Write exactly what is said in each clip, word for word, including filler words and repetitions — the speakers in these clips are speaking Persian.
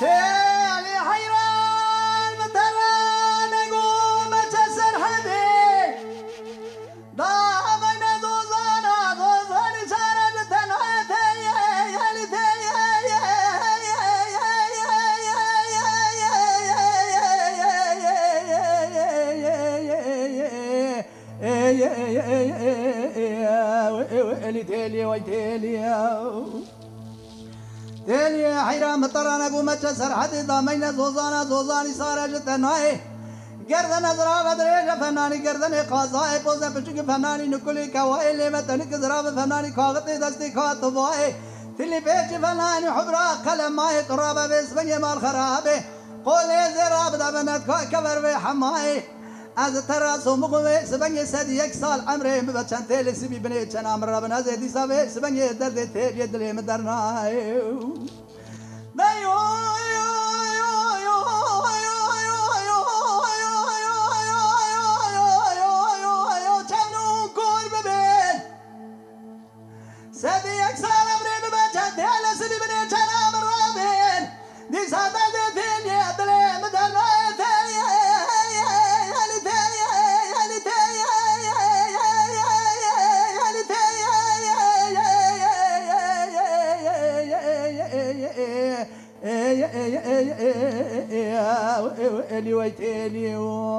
تالي حيران متران قوم تسر حبي ضامن دوزانا دوزان شارد تنعتي يالي تالي تالي ويتالي تالي حيران مطران قوم تسر حدي ضامن زوزانا زوزاني صار جتناي گردن زراب دريج فناني گردن قازاي پوزه پچك فناني نكلي كواي لمتنك زراب فناني كاغتي دستي كاتواي تلي بيچ فناني حبرا قلم ماي تراب بسبني مال خرابه قولي زراب دبنت كبر بحماي از تراسو مقوي سبني سدي یک سال عمري بچن تل سبي بني چن امر ربنا زدي سبي سبني درد تي يدلي مدرناي دايو سبي أكسر أمري ببجد على سبي بني جنام الرابين دي سادة دين يدلي مدرنا تالي يالي تالي يالي تالي يالي تالي ويتالي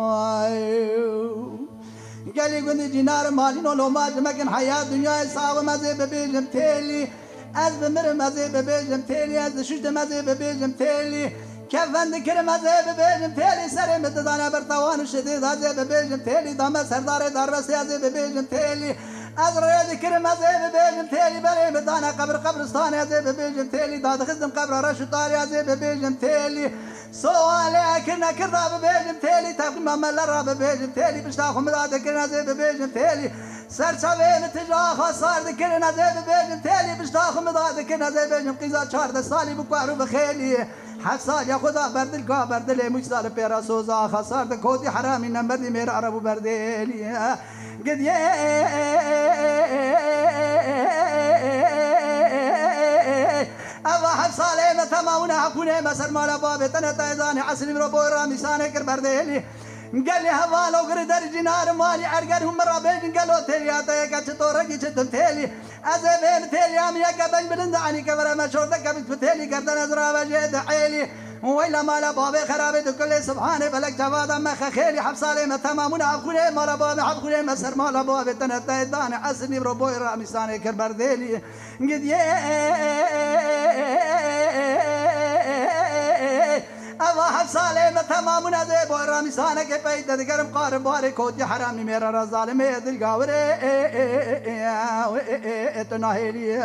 قالي قندي جنار مالين ولو ما جمكن حياة دنيا صعبة مزي ببيجم تالي از بمر مزي ببيجم تالي از شجد مزي ببيجم تالي كفن ذكر مزي ببيجم تالي سري متدانا برطوان شديد هزي ببيجم تالي دام سردار درس هزي ببيجم تالي از ريا ذكر مزي ببيجم تالي بري متدانا قبر قبرستان هزي ببيجم تالي داد خزم قبر رشو طاري هزي ببيجم تالي سوالي كنا كرا ببيجم تالي تقيم ملرا ببيجم تالي بشتاخو مداد كرنا زي ببيجم تالي سرچاوي متجا خسار كرنا زي ببيجم تالي بشتاخو مداد كرنا زي ببيجم قيزا چارد سالي بكوارو بخيلي حفصال يا خدا بردل کا بردل مجدال پیرا سوزا خسار دكودي حرامي نمبردي مير عربو بردلي قد يه أبا حفصالي متماونا حكوني مسر مالا بابي تنتايزاني عسلي مربو رامي ساني كر بردلي قال لي هوالو قردر جنار مالي عرقر هم رابين قالوا تلياتا يكا چطوركي چتم تيلي أزبين تيلي عم يكا بن بلندعني كبرا مشور دكا بتفتيلي قردن أزرابا جيد عيلي ويلا مالا بابي خرابي كل سبحانه فلك جوادا مخا خيلي حفصالي متمامون حبخوني مالا بابي حبخوني مسر مالا بابي تنتايزاني عسلي مربو رامي ساني كر بردلي قد يه أبا حفصالي متمامنا زي بورا مسانة كي بيدا دقرم قارب باري كوتي حرامي ميرا رزالي ميد القاوري اتناهيلي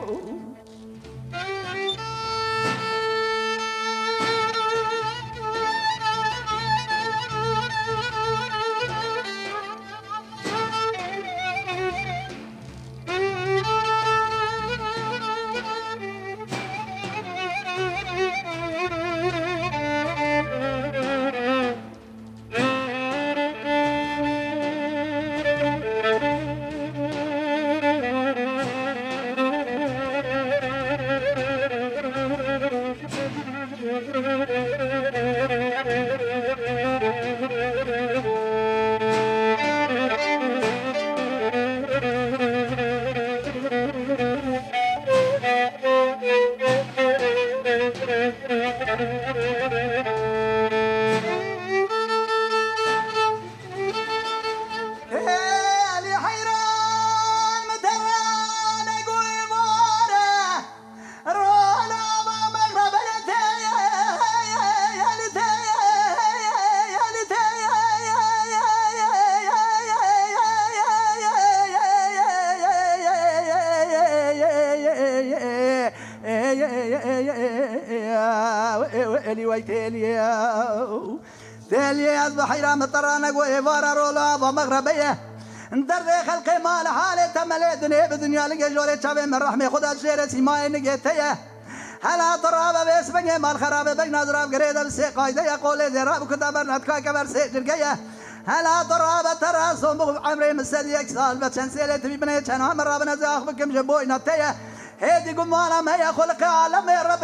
تالي تالي أصبح حيران مطرانك وإفارة رولا ومغربية درد خلقي مال حالي تملي دنيا بدنيا لقى جولي شابي من رحمي خدا الشيرة سيماي نقيتيه هلا ترابة بيسبني مال خرابة بين نظراب قريدة بسي قايدة يقولي زراب كنت برنات كاي كبر سيجرقية هلا ترابة تراسو مغب عمري مسدي يكسال بچن سيلي تبي بني چن عمر رابنا زاخ بكم جبوي نتيه هيدي قمانا ما يخلق عالم رب يزل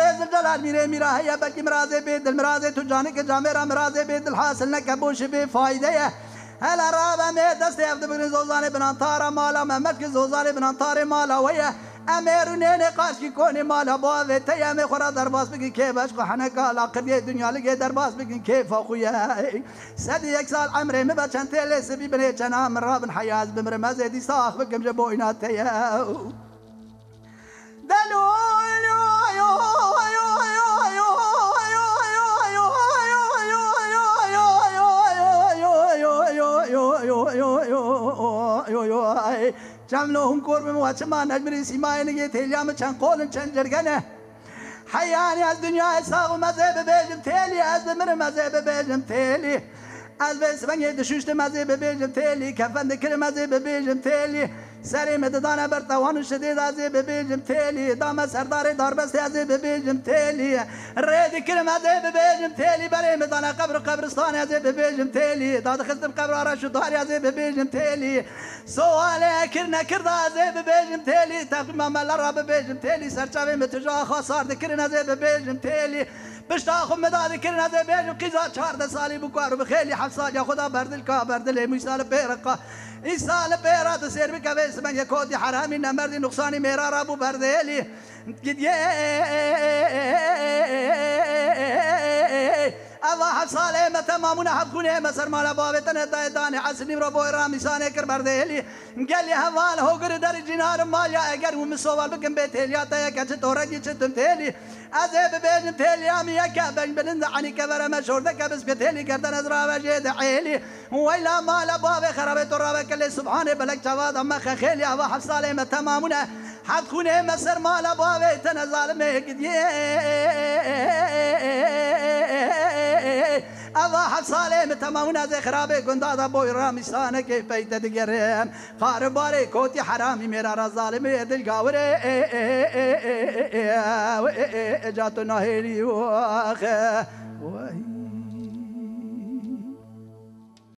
العالمین میره میره هیا بکی مرازه به دل مرازه تو جانی که جامرا مرازه به دل حاصل نکبوش به فایده هل رابا می دست افد بگن زوزانه بنان تارا مالا محمد که زوزانه بنان تار مالا ویا امیرونه نقاش کی کنی مالا باوی تیم خورا درباس بگی که بشق حنکالا قریه دنیا لگه درباس بگی که فاقویه صد یک سال عمره می بچن تیلی سبی بنی چنام رابن حیاز بمر مزیدی ساخ بکم جبو اینا تیو دلو جملهم قرب موچما نجمری سیمای نگی تیلیام چند قول چند جرگنه حیانی از دنیا ساق و مذهب بیجم تیلی از بمر مذهب بیجم تیلی از بسفنگ دشوشت مذهب بیجم تیلی کفند کر مذهب بیجم تیلی سری مددانه برتوان شدید از بیجم تیلی دام سردار داربست از بیجم تیلی رید کر مذهب بیجم تیلی برای مدانه قبر قبرستان از بیجم تیلی داد خستم قبر آرش داری از بیجم تیلی سوال کر نکرد از بیجم تیلی تقیم مال را بیجم تیلی سرچاوی متجا خاصار دکر از بیجم تیلی بشتا خم مداد کر از بیجم قیزا چهارده سالی بکارو بخیلی حفصا یا خدا بردل کا بردل میسال پیرقا این سال پیرات سیر بکوی اسمن یک کودی حرامی نمردی نقصانی میرا رابو بردلی گدیه الله حفصاله متمامون حبخونه مسر مالا بابتن دایدان حسنی رو بوی رامیسانه کر بردلی گلی حوال هوگر در جنار مالیا اگر هم سوال بکن بیتیلیا تا یک چه تورگی چه تم تیلی از ببین تیلی امی یک بین بلند عنی کبر مشورده کبس بیتیلی کردن از را وجد عیلی ویلا مالا باب خرابه تو را کلی سبحانه بلک جواد اما خیلی الله حفصاله متمامون حبخونه مسر مالا بابتن ظالمه گدیه الله حصاله متمامون از خرابه گندادا بوی رامیسانه که پیت دیگرم خارباره کوتی حرامی میرا را ظالمه دلگاوره جاتو نهیلی و آخه